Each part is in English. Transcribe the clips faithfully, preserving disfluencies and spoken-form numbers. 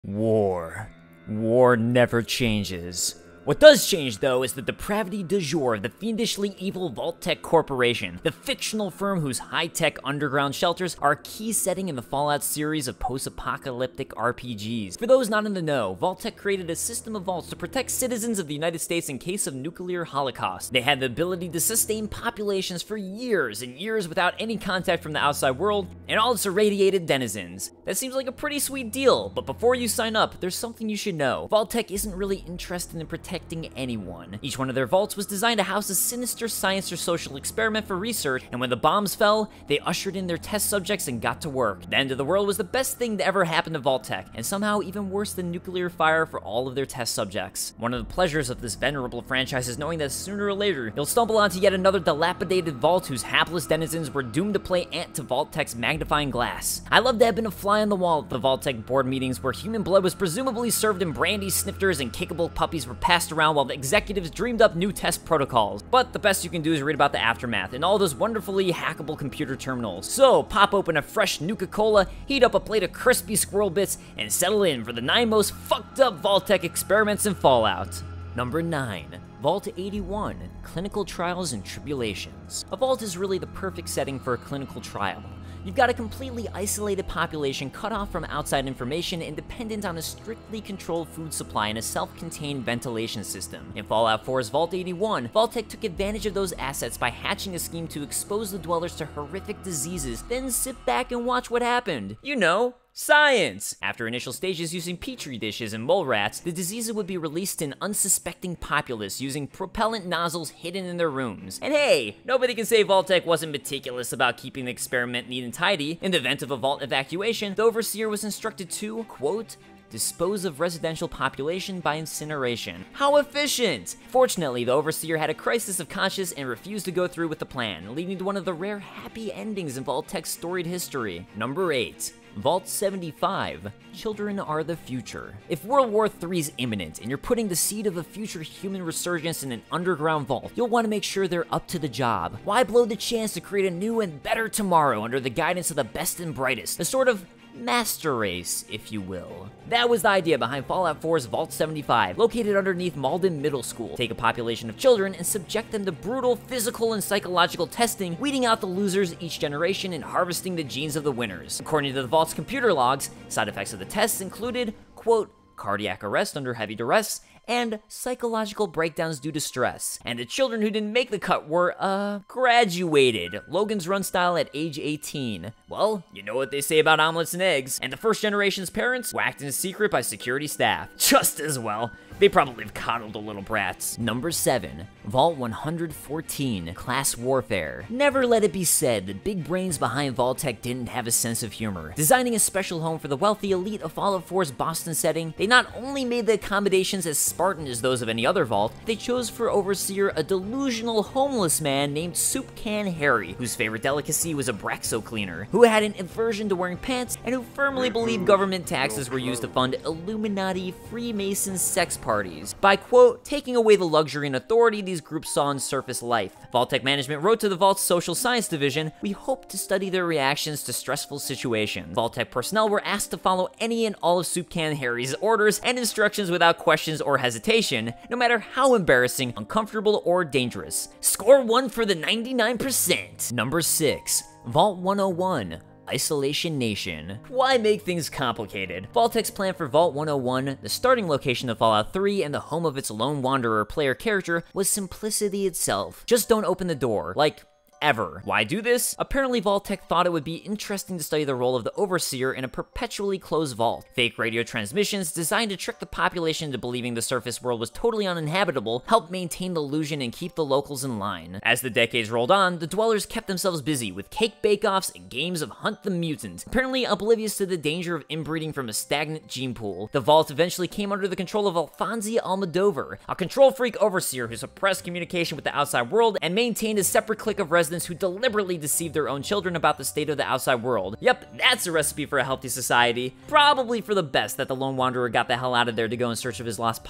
War. War never changes. What does change, though, is the depravity du jour of the fiendishly evil Vault-Tec Corporation, the fictional firm whose high-tech underground shelters are a key setting in the Fallout series of post-apocalyptic R P Gs. For those not in the know, Vault-Tec created a system of vaults to protect citizens of the United States in case of nuclear holocaust. They had the ability to sustain populations for years and years without any contact from the outside world and all its irradiated denizens. That seems like a pretty sweet deal, but before you sign up, there's something you should know. Vault-Tec isn't really interested in protecting protecting anyone. Each one of their vaults was designed to house a sinister science or social experiment for research, and when the bombs fell, they ushered in their test subjects and got to work. The end of the world was the best thing to ever happen to Vault-Tec, and somehow even worse than nuclear fire for all of their test subjects. One of the pleasures of this venerable franchise is knowing that sooner or later, you'll stumble onto yet another dilapidated vault whose hapless denizens were doomed to play ant to Vault-Tec's magnifying glass. I love to have been a fly on the wall at the Vault-Tec board meetings where human blood was presumably served in brandy snifters and kickable puppies were passed around while the executives dreamed up new test protocols. But the best you can do is read about the aftermath and all those wonderfully hackable computer terminals. So pop open a fresh Nuka-Cola, heat up a plate of crispy squirrel bits, and settle in for the nine most fucked up Vault-Tec experiments in Fallout. Number nine. Vault eighty-one, Clinical Trials and Tribulations. A vault is really the perfect setting for a clinical trial. You've got a completely isolated population cut off from outside information and dependent on a strictly controlled food supply and a self-contained ventilation system. In Fallout four's Vault eighty-one, Vault-Tec took advantage of those assets by hatching a scheme to expose the dwellers to horrific diseases, then sit back and watch what happened. You know, science! After initial stages using petri dishes and mole rats, the diseases would be released to an unsuspecting populace using propellant nozzles hidden in their rooms. And hey, nobody can say Vault-Tec wasn't meticulous about keeping the experiment neat and tidy. In the event of a vault evacuation, the Overseer was instructed to, quote, dispose of residential population by incineration. How efficient! Fortunately, the Overseer had a crisis of conscience and refused to go through with the plan, leading to one of the rare happy endings in Vault-Tec's storied history. Number eight. Vault seventy-five, Children Are the Future. If World War three is imminent and you're putting the seed of a future human resurgence in an underground vault, you'll want to make sure they're up to the job. Why blow the chance to create a new and better tomorrow under the guidance of the best and brightest? A sort of master race, if you will. That was the idea behind Fallout four's Vault seventy-five, located underneath Malden Middle School. Take a population of children and subject them to brutal physical and psychological testing, weeding out the losers each generation and harvesting the genes of the winners. According to the Vault's computer logs, side effects of the tests included, quote, cardiac arrest under heavy duress, and psychological breakdowns due to stress. And the children who didn't make the cut were, uh, graduated, Logan's Run style at age eighteen. Well, you know what they say about omelets and eggs. And the first generation's parents, whacked in secret by security staff. Just as well. They probably have coddled the little brats. Number seven. Vault one fourteen, Class Warfare. Never let it be said that big brains behind Vault-Tec didn't have a sense of humor. Designing a special home for the wealthy elite of Fallout four's Boston setting, they not only made the accommodations as Spartan as those of any other vault, they chose for Overseer a delusional homeless man named Soup Can Harry, whose favorite delicacy was a Braxo cleaner, who had an aversion to wearing pants, and who firmly believed government taxes were used to fund Illuminati Freemason sex parties, by, quote, taking away the luxury and authority these groups saw in surface life. Vault-Tec management wrote to the Vault's social science division, "We hope to study their reactions to stressful situations." Vault-Tec personnel were asked to follow any and all of Soup Can Harry's orders and instructions without questions or hesitation, no matter how embarrassing, uncomfortable, or dangerous. Score one for the ninety-nine percent. Number six. Vault one oh one. Isolation Nation. Why make things complicated? Vault-Tec's plan for Vault one oh one, the starting location of Fallout three and the home of its lone wanderer player character, was simplicity itself. Just don't open the door. Like, ever. Why do this? Apparently Vault-Tec thought it would be interesting to study the role of the Overseer in a perpetually closed vault. Fake radio transmissions designed to trick the population into believing the surface world was totally uninhabitable helped maintain the illusion and keep the locals in line. As the decades rolled on, the dwellers kept themselves busy with cake bake-offs and games of Hunt the Mutant, apparently oblivious to the danger of inbreeding from a stagnant gene pool. The vault eventually came under the control of Alfonso Almodovar, a control freak Overseer who suppressed communication with the outside world and maintained a separate clique of residents who deliberately deceived their own children about the state of the outside world. Yep, that's a recipe for a healthy society. Probably for the best that the Lone Wanderer got the hell out of there to go in search of his lost pop.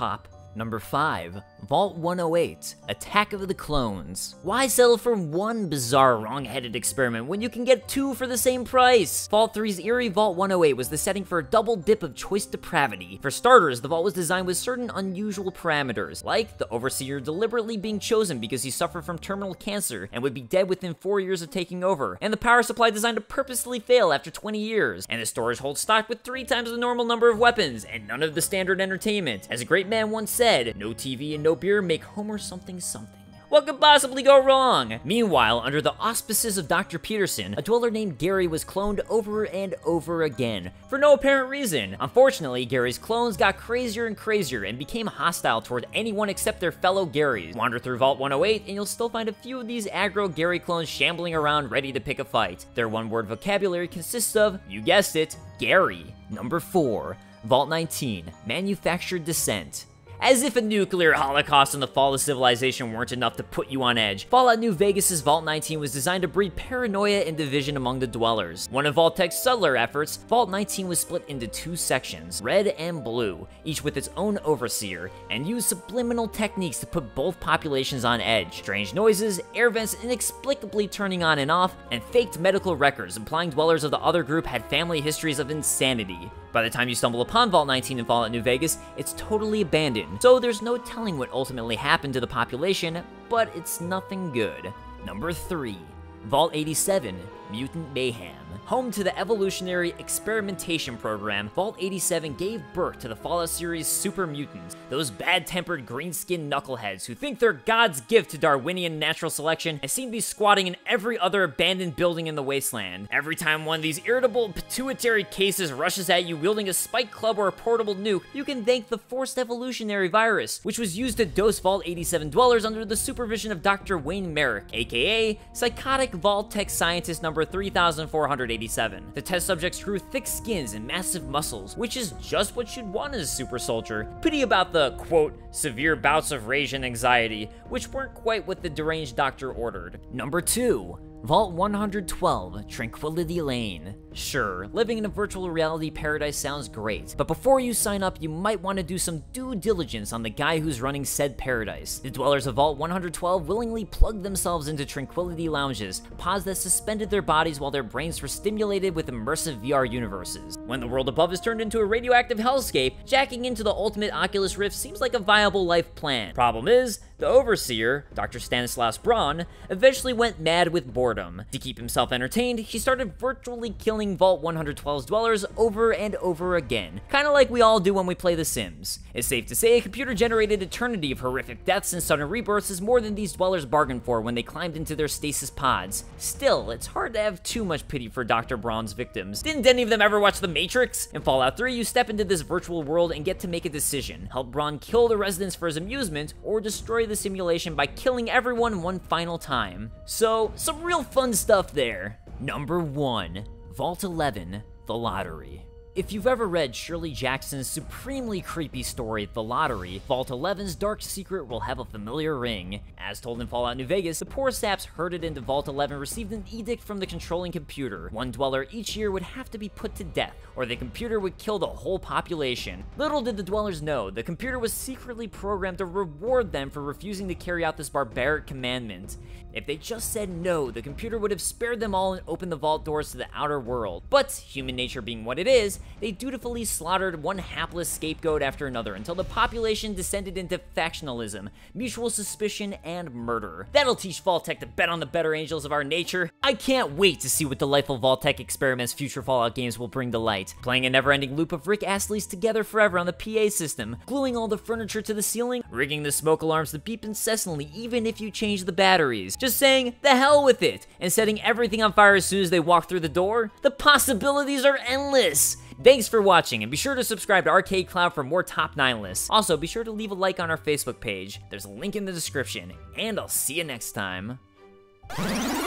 Number five. Vault one oh eight, Attack of the Clones. Why settle for one bizarre wrong-headed experiment when you can get two for the same price? Vault three's eerie Vault one oh eight was the setting for a double dip of choice depravity. For starters, the vault was designed with certain unusual parameters, like the Overseer deliberately being chosen because he suffered from terminal cancer and would be dead within four years of taking over, and the power supply designed to purposely fail after twenty years, and the storage holds stock with three times the normal number of weapons, and none of the standard entertainment. As a great man once said, no T V and no beer make Homer something something. What could possibly go wrong? Meanwhile, under the auspices of Doctor Peterson, a dweller named Gary was cloned over and over again, for no apparent reason. Unfortunately, Gary's clones got crazier and crazier and became hostile toward anyone except their fellow Garys. Wander through Vault one oh eight and you'll still find a few of these aggro Gary clones shambling around ready to pick a fight. Their one-word vocabulary consists of, you guessed it, Gary. Number four. Vault nineteen, Manufactured Descent. As if a nuclear holocaust and the fall of civilization weren't enough to put you on edge, Fallout New Vegas' Vault nineteen was designed to breed paranoia and division among the dwellers. One of Vault-Tec's subtler efforts, Vault nineteen was split into two sections, red and blue, each with its own overseer, and used subliminal techniques to put both populations on edge. Strange noises, air vents inexplicably turning on and off, and faked medical records implying dwellers of the other group had family histories of insanity. By the time you stumble upon Vault nineteen in Fallout New Vegas, it's totally abandoned, so there's no telling what ultimately happened to the population, but it's nothing good. Number three. Vault eighty-seven, Mutant Mayhem. Home to the evolutionary experimentation program, Vault eighty-seven gave birth to the Fallout series' super mutants, those bad-tempered green-skinned knuckleheads who think they're God's gift to Darwinian natural selection and seem to be squatting in every other abandoned building in the wasteland. Every time one of these irritable pituitary cases rushes at you wielding a spike club or a portable nuke, you can thank the forced evolutionary virus, which was used to dose Vault eighty-seven dwellers under the supervision of Doctor Wayne Merrick, aka Psychotic Vault-Tec Scientist number three thousand four hundred eighty-seven. The test subjects grew thick skins and massive muscles, which is just what you'd want as a super soldier. Pity about the, quote, severe bouts of rage and anxiety, which weren't quite what the deranged doctor ordered. Number two. Vault one hundred twelve, Tranquility Lane. Sure, living in a virtual reality paradise sounds great, but before you sign up, you might want to do some due diligence on the guy who's running said paradise. The dwellers of Vault one hundred twelve willingly plugged themselves into tranquility lounges, pods that suspended their bodies while their brains were stimulated with immersive V R universes. When the world above is turned into a radioactive hellscape, jacking into the ultimate Oculus Rift seems like a viable life plan. Problem is, the Overseer, Doctor Stanislaus Braun, eventually went mad with boredom. To keep himself entertained, he started virtually killing Vault one hundred twelve's dwellers over and over again, kinda like we all do when we play The Sims. It's safe to say a computer-generated eternity of horrific deaths and sudden rebirths is more than these dwellers bargained for when they climbed into their stasis pods. Still, it's hard to have too much pity for Doctor Braun's victims. Didn't any of them ever watch The Matrix? In Fallout three, you step into this virtual world and get to make a decision. Help Braun kill the residents for his amusement, or destroy the simulation by killing everyone one final time. So, some real fun stuff there. Number one. Vault eleven, The Lottery. If you've ever read Shirley Jackson's supremely creepy story, The Lottery, Vault eleven's dark secret will have a familiar ring. As told in Fallout New Vegas, the poor saps herded into Vault eleven received an edict from the controlling computer. One dweller each year would have to be put to death, or the computer would kill the whole population. Little did the dwellers know, the computer was secretly programmed to reward them for refusing to carry out this barbaric commandment. If they just said no, the computer would have spared them all and opened the vault doors to the outer world. But, human nature being what it is, they dutifully slaughtered one hapless scapegoat after another until the population descended into factionalism, mutual suspicion, and murder. That'll teach Vault-Tec to bet on the better angels of our nature. I can't wait to see what delightful Vault-Tec experiments future Fallout games will bring to light. Playing a never-ending loop of Rick Astley's Together Forever on the P A system, gluing all the furniture to the ceiling, rigging the smoke alarms to beep incessantly even if you change the batteries. Just saying, the hell with it, and setting everything on fire as soon as they walk through the door? The possibilities are endless! Thanks for watching, and be sure to subscribe to Arcade Cloud for more top nine lists. Also, be sure to leave a like on our Facebook page. There's a link in the description, and I'll see you next time.